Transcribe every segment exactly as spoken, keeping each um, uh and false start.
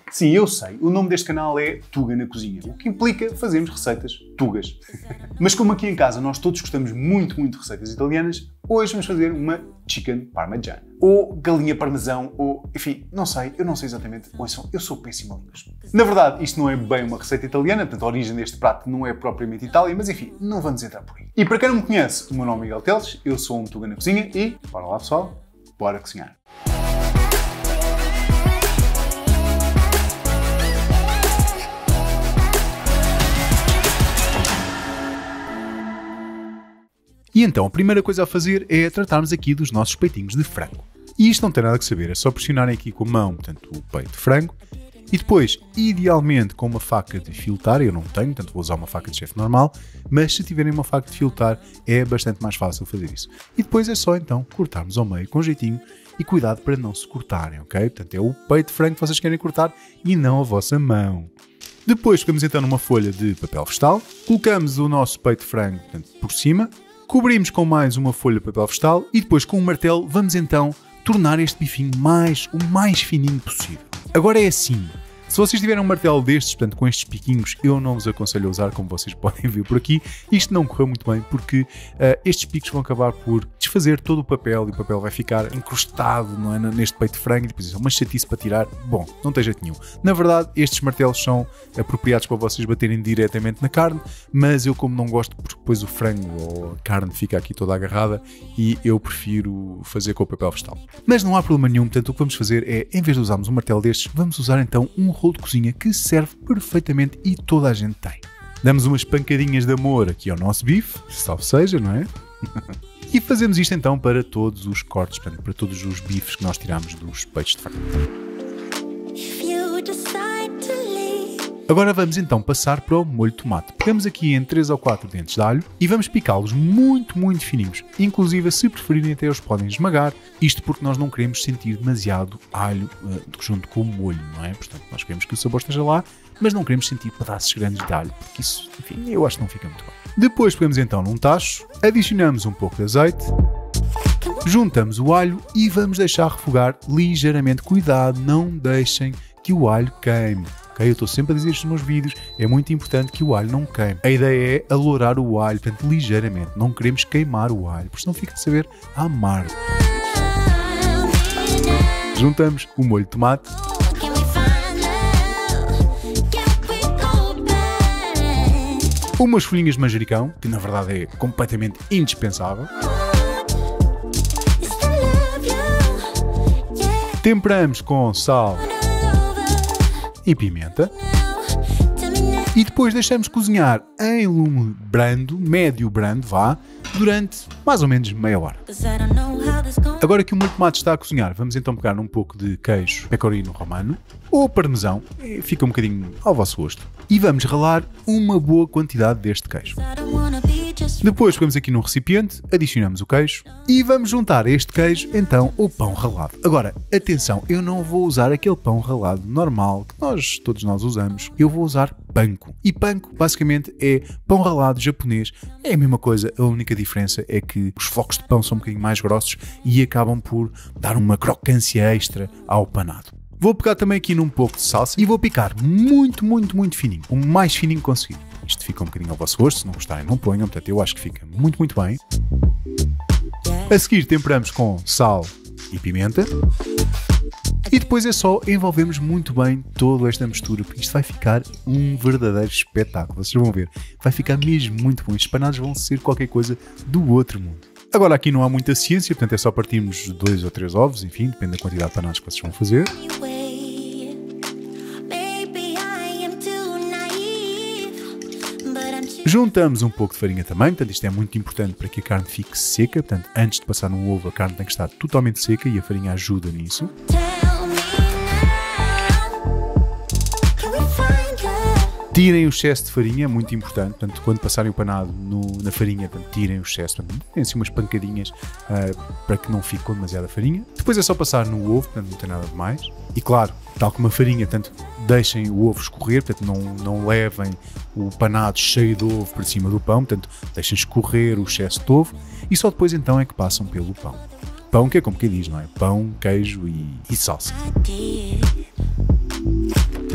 Sim, eu sei, o nome deste canal é Tuga na Cozinha, o que implica fazermos receitas tugas. Mas como aqui em casa nós todos gostamos muito, muito de receitas italianas, hoje vamos fazer uma chicken parmesan. Ou galinha parmesão, ou, enfim, não sei, eu não sei exatamente. Ouçam, eu sou péssimo a línguas. Na verdade, isto não é bem uma receita italiana, portanto a origem deste prato não é propriamente Itália, mas enfim, não vamos entrar por aí. E para quem não me conhece, o meu nome é Miguel Teles, eu sou um Tuga na Cozinha e, bora lá pessoal, bora cozinhar. E então, a primeira coisa a fazer é tratarmos aqui dos nossos peitinhos de frango. E isto não tem nada que saber, é só pressionarem aqui com a mão, portanto, o peito de frango, e depois, idealmente, com uma faca de filetar, eu não tenho, portanto vou usar uma faca de chefe normal, mas se tiverem uma faca de filetar, é bastante mais fácil fazer isso. E depois é só, então, cortarmos ao meio com jeitinho, e cuidado para não se cortarem, ok? Portanto, é o peito de frango que vocês querem cortar, e não a vossa mão. Depois, pegamos então numa folha de papel vegetal, colocamos o nosso peito de frango, portanto, por cima, cobrimos com mais uma folha de papel vegetal e depois com um martelo vamos então tornar este bifinho mais, o mais fininho possível. Agora é assim, se vocês tiverem um martelo destes, portanto com estes piquinhos, eu não vos aconselho a usar, como vocês podem ver por aqui. Isto não correu muito bem porque uh, estes picos vão acabar por desfazer todo o papel e o papel vai ficar encrustado, não é, neste peito de frango e depois é uma chatice para tirar. Bom, não tem jeito nenhum. Na verdade, estes martelos são apropriados para vocês baterem diretamente na carne, mas eu como não gosto porque depois o frango ou a carne fica aqui toda agarrada e eu prefiro fazer com o papel vegetal. Mas não há problema nenhum, portanto o que vamos fazer é, em vez de usarmos um martelo destes, vamos usar então um rolo de cozinha que serve perfeitamente e toda a gente tem. Damos umas pancadinhas de amor aqui ao nosso bife, salve seja, não é? E fazemos isto então para todos os cortes, portanto, para todos os bifes que nós tiramos dos peitos de frango. Agora vamos então passar para o molho de tomate. Pegamos aqui em três ou quatro dentes de alho e vamos picá-los muito, muito fininhos. Inclusive, se preferirem, até os podem esmagar. Isto porque nós não queremos sentir demasiado alho uh, junto com o molho, não é? Portanto, nós queremos que o sabor esteja lá, mas não queremos sentir pedaços grandes de alho, porque isso, enfim, eu acho que não fica muito bom. Depois pegamos então num tacho, adicionamos um pouco de azeite, juntamos o alho e vamos deixar refogar ligeiramente. Cuidado, não deixem que o alho queime. Eu estou sempre a dizer isto nos meus vídeos, é muito importante que o alho não queime. A ideia é alourar o alho, portanto, ligeiramente. Não queremos queimar o alho, porque senão fica a saber amargo. Juntamos o molho de tomate. Umas folhinhas de manjericão, que na verdade é completamente indispensável. Temperamos com sal e pimenta e depois deixamos cozinhar em lume brando, médio brando, vá, durante mais ou menos meia hora. Agora que o molho de tomate está a cozinhar, vamos então pegar um pouco de queijo pecorino romano ou parmesão, fica um bocadinho ao vosso gosto, e vamos ralar uma boa quantidade deste queijo. Depois pegamos aqui num recipiente, adicionamos o queijo e vamos juntar a este queijo então o pão ralado. Agora, atenção, eu não vou usar aquele pão ralado normal que nós, todos nós usamos, eu vou usar panko. E panko basicamente é pão ralado japonês, é a mesma coisa, a única diferença é que os flocos de pão são um bocadinho mais grossos e acabam por dar uma crocância extra ao panado. Vou pegar também aqui num pouco de salsa e vou picar muito, muito, muito fininho, o mais fininho que conseguir. Isto fica um bocadinho ao vosso gosto, se não gostarem não ponham, portanto eu acho que fica muito, muito bem. A seguir temperamos com sal e pimenta. E depois é só envolvermos muito bem toda esta mistura, porque isto vai ficar um verdadeiro espetáculo. Vocês vão ver, vai ficar mesmo muito bom. Estes panados vão ser qualquer coisa do outro mundo. Agora aqui não há muita ciência, portanto é só partirmos dois ou três ovos, enfim, depende da quantidade de panados que vocês vão fazer. Juntamos um pouco de farinha também, portanto isto é muito importante para que a carne fique seca, portanto antes de passar no ovo a carne tem que estar totalmente seca e a farinha ajuda nisso. Tirem o excesso de farinha, é muito importante, portanto quando passarem o panado no, na farinha, portanto, tirem o excesso, portanto, deem assim umas pancadinhas uh, para que não fique com demasiada farinha. Depois é só passar no ovo, portanto não tem nada de mais. E claro, tal como a farinha, portanto, deixem o ovo escorrer, portanto não, não levem o panado cheio de ovo por cima do pão, portanto deixem escorrer o excesso de ovo e só depois então é que passam pelo pão. Pão que é como quem diz, não é? Pão, queijo e, e salsa.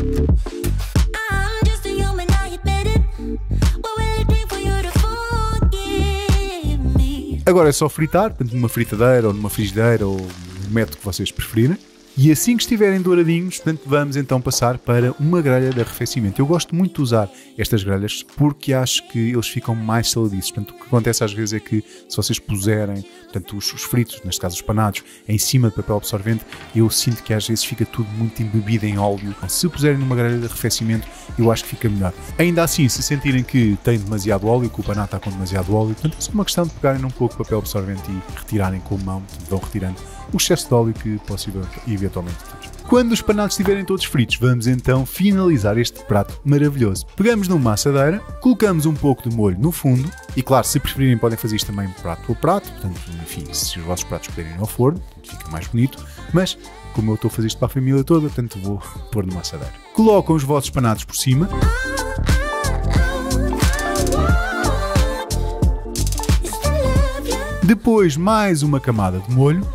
Agora é só fritar, portanto numa fritadeira ou numa frigideira ou no método que vocês preferirem. E assim que estiverem douradinhos, portanto, vamos então passar para uma grelha de arrefecimento. Eu gosto muito de usar estas grelhas porque acho que eles ficam mais saladiços. Portanto, o que acontece às vezes é que se vocês puserem, portanto, os, os fritos, neste caso os panados, em cima de papel absorvente, eu sinto que às vezes fica tudo muito embebido em óleo. Então, se puserem numa grelha de arrefecimento, eu acho que fica melhor. Ainda assim, se sentirem que tem demasiado óleo, que o panado está com demasiado óleo, portanto, é só uma questão de pegarem um pouco de papel absorvente e retirarem com a mão, portanto, vão retirando o excesso de óleo que possível eventualmente ter. Quando os panados estiverem todos fritos, vamos então finalizar este prato maravilhoso. Pegamos numa assadeira, colocamos um pouco de molho no fundo e, claro, se preferirem podem fazer isto também prato a prato, portanto, enfim, se os vossos pratos puderem ir ao forno, fica mais bonito, mas como eu estou a fazer isto para a família toda, portanto vou pôr numa assadeira. Colocam os vossos panados por cima. Depois mais uma camada de molho.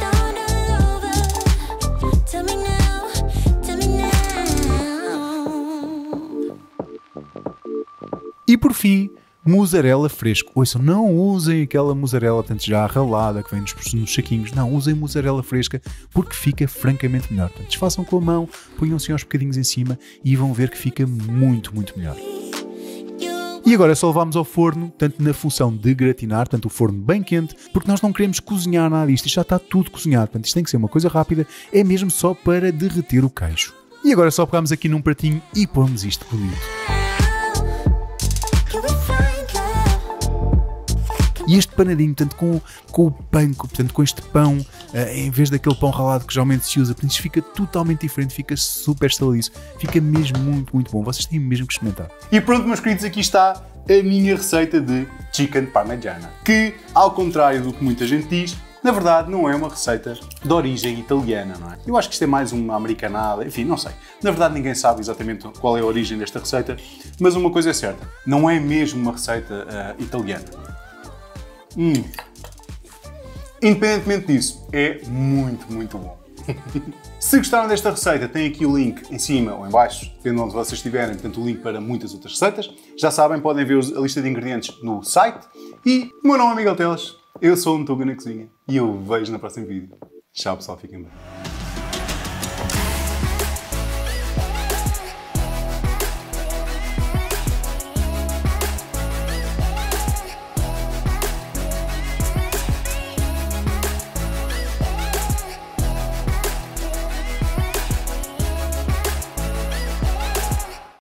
E por fim, mussarela fresco. Ouçam, não usem aquela mussarela tanto já ralada que vem nos, nos saquinhos. Não, usem mussarela fresca porque fica francamente melhor. Portanto, desfaçam com a mão, ponham-se aos bocadinhos em cima e vão ver que fica muito, muito melhor. E agora é só levarmos ao forno, tanto na função de gratinar, tanto o forno bem quente, porque nós não queremos cozinhar nada disto. Isto já está tudo cozinhado. Portanto, isto tem que ser uma coisa rápida, é mesmo só para derreter o queijo. E agora é só pegarmos aqui num pratinho e pomos isto bonito. E este panadinho, portanto, com, com o panko, portanto, com este pão, uh, em vez daquele pão ralado que geralmente se usa, portanto, isto fica totalmente diferente, fica super saladiço, fica mesmo muito, muito bom. Vocês têm mesmo que experimentar. E pronto, meus queridos, aqui está a minha receita de chicken parmigiana, que, ao contrário do que muita gente diz, na verdade não é uma receita de origem italiana, não é? Eu acho que isto é mais uma americanada, enfim, não sei. Na verdade ninguém sabe exatamente qual é a origem desta receita, mas uma coisa é certa, não é mesmo uma receita uh, italiana. Hum. Independentemente disso, é muito, muito bom. Se gostaram desta receita, tem aqui o link em cima ou em baixo, dependendo de onde vocês estiverem, portanto o link para muitas outras receitas. Já sabem, podem ver a lista de ingredientes no site. E o meu nome é Miguel Teles, eu sou um Tuga na Cozinha e eu vejo no próximo vídeo. Tchau pessoal, fiquem bem.